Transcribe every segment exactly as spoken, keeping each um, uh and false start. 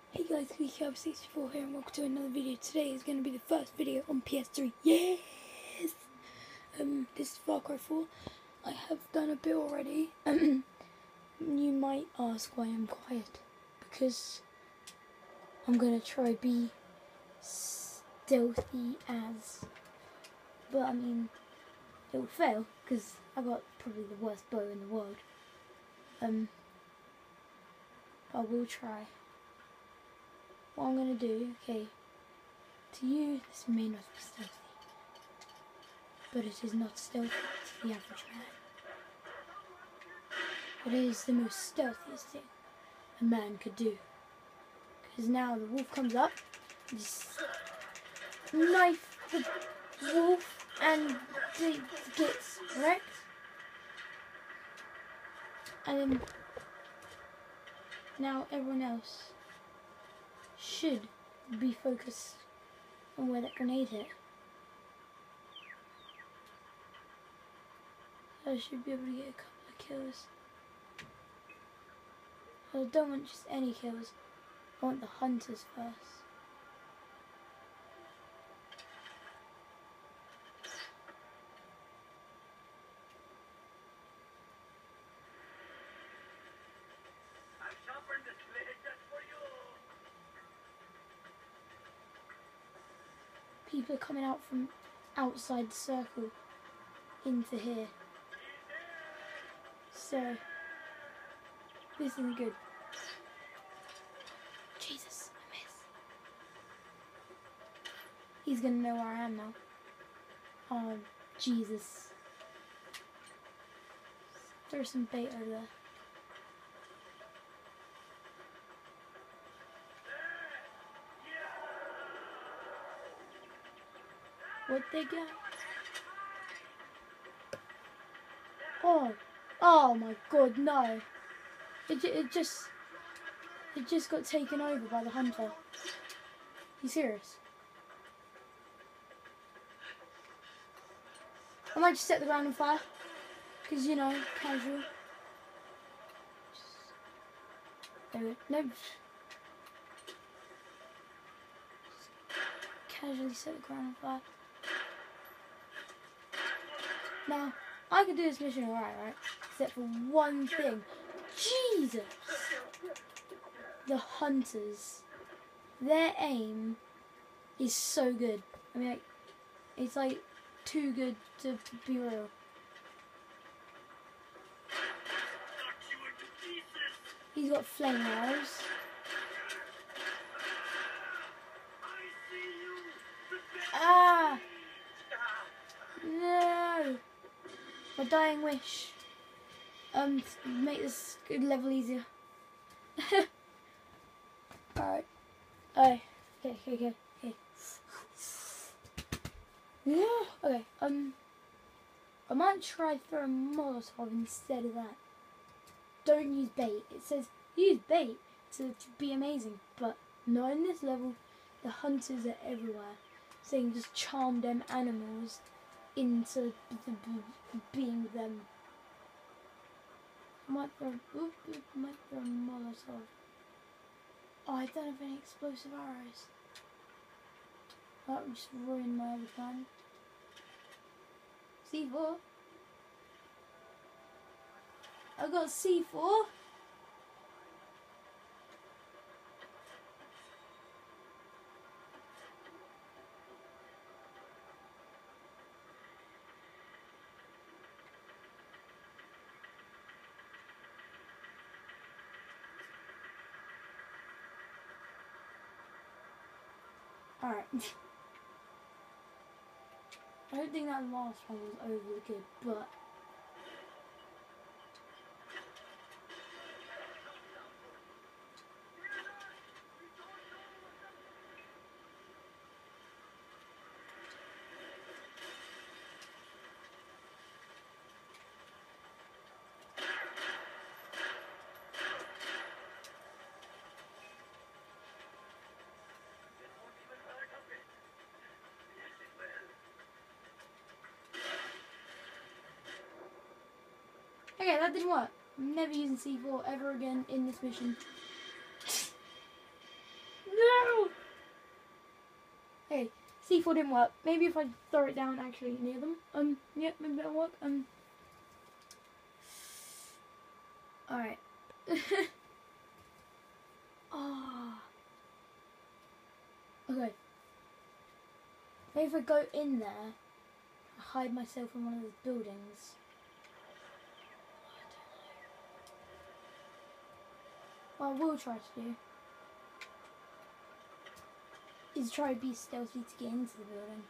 Hey guys, Cab sixty-four here and welcome to another video. Today is going to be the first video on P S three. Yes! Um, this is Far Cry four. I have done a bit already. You might ask why I'm quiet. Because I'm going to try be stealthy as... But I mean, it will fail because I got probably the worst bow in the world. Um, I will try. What I'm going to do, okay, to you this may not be stealthy, but it is not stealthy to the average man. But it is the most stealthiest thing a man could do. Because now the wolf comes up, just knife the wolf and it gets wrecked. And then now everyone else should be focused on where that grenade hit. I should be able to get a couple of kills. I don't want just any kills, I want the hunters first. People are coming out from outside the circle into here. So, this isn't good. Jesus, I miss. He's gonna know where I am now. Oh, Jesus. There's some bait over there. What they got? Oh, oh my God, no! It it just it just got taken over by the hunter. You serious? I might just set the ground on fire, cause you know, casual. There we go. No. Casually set the ground on fire. Now, I could do this mission alright, right? Except for one thing. Jesus! The hunters. Their aim is so good. I mean, like, it's like too good to be real. He's got flame arrows. Ah! No! My dying wish. Um, make this good level easier. Alright. Oh, okay, okay, okay, okay. Yeah. Okay, um, I might try throw a Molotov instead of that. Don't use bait. It says use bait to, to be amazing, but not in this level. The hunters are everywhere, so you can just charm them animals into the, the, being with them. I might throw, oops, oops, might throw a Molotov. Oh, I don't have any explosive arrows. That would just ruin my other plan. C four. I got C four. Alright. I don't think that last one was overly good, but okay, that didn't work. I'm never using C four ever again in this mission. C four didn't work. Maybe if I throw it down actually near them. Um, yeah, maybe that'll work. Um. Alright. Ah. Oh. Okay. Maybe if I go in there, hide myself in one of those buildings. What I will try to do is try to be stealthy to get into the building.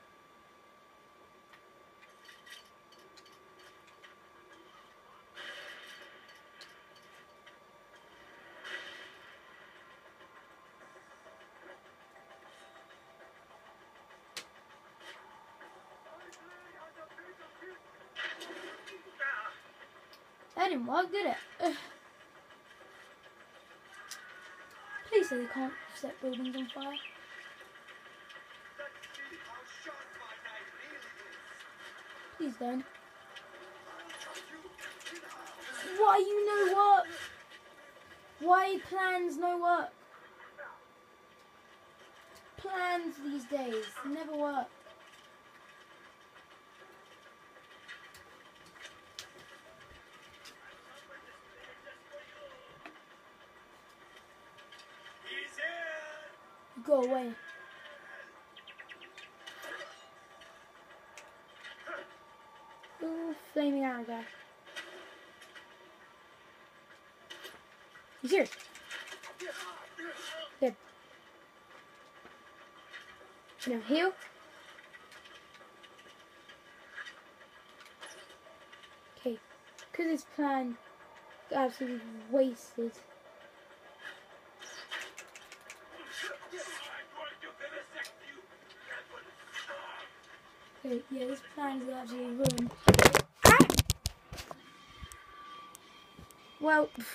That didn't work, did it? Ugh. Please say they can't set buildings on fire. Please don't. Why you no work? Why plans no work? Plans these days never work. Go away. Ooh, flaming arrow guy. You serious? Good. Now heal. Okay. Because this plan got absolutely wasted. Okay, yeah, this plan is absolutely ruined. Ah! Well, pff.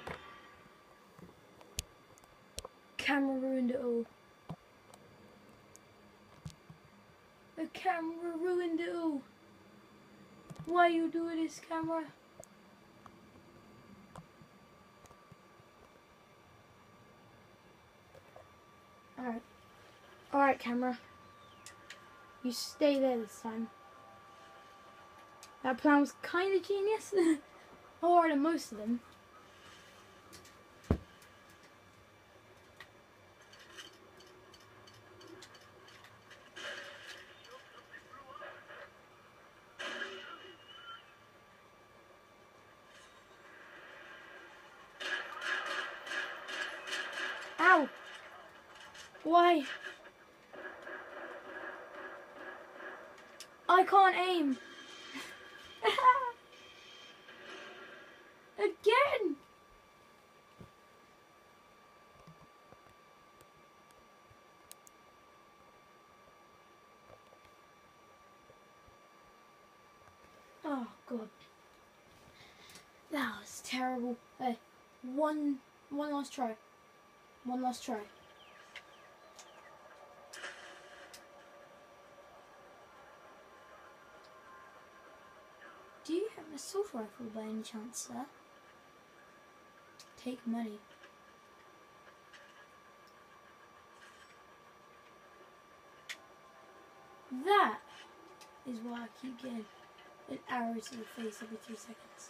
Camera ruined it all. The camera ruined it all. Why you do this, camera? Alright. Alright, camera. You stay there this time. That plan was kind of genius. Or than most of them. Ow! Why? I can't aim. Again. Oh God. That was terrible. Hey, one one last try. One last try. Do you have an assault rifle by any chance, sir? Take money. That is why I keep getting an arrow to the face every three seconds.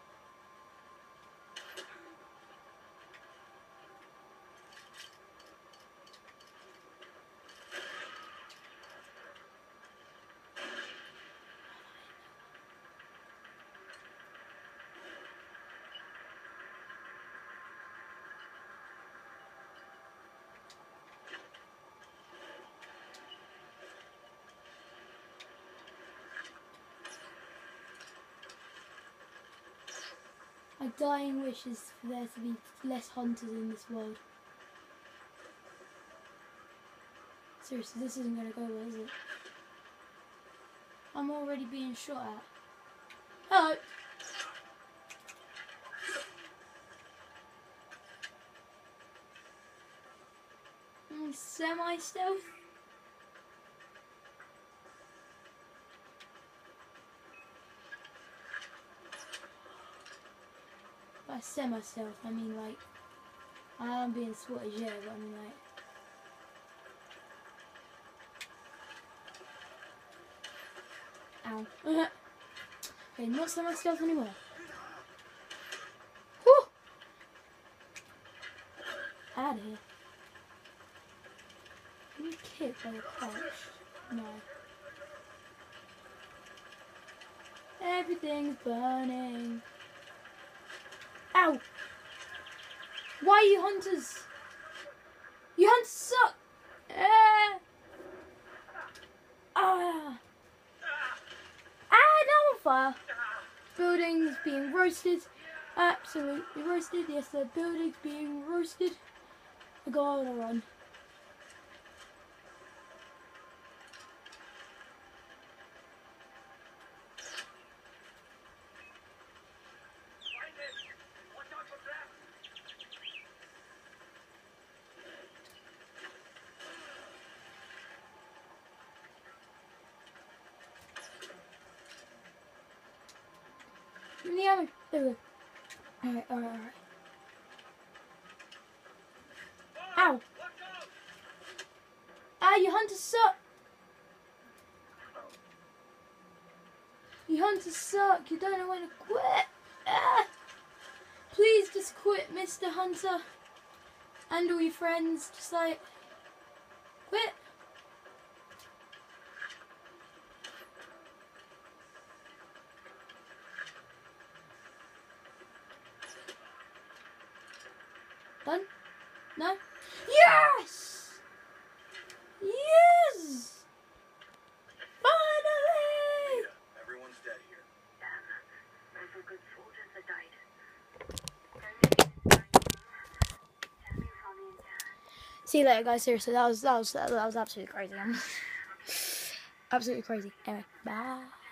My dying wish is for there to be less hunters in this world. Seriously, this isn't going to go well, is it? I'm already being shot at. Hello! Mm, semi-stealth? By semi-stealth, I mean like, I am being spotted, yeah, but I mean like, Ow. Okay, not so much stealth anymore. Whew! Out of here. Can you kick by the crouch? No. Everything's burning. Ow! Why are you hunters? You hunters suck! Ah! Ah! Ah! Now on fire! Buildings being roasted. Absolutely roasted. Yes, the buildings being roasted. I gotta run. In the other. There we go. Alright, alright, alright. Ow! Ah, you hunters suck! You hunters suck! You don't know when to quit! Ah! Please just quit, Mister Hunter. And all your friends, just like, quit! Done? No? Yes! Yes! Finally! Everyone's dead here. Damn. Those were good soldiers that died. Tell me you found the entire. See you later, guys. Seriously, that was that was that was absolutely crazy. Absolutely crazy. Anyway, bye.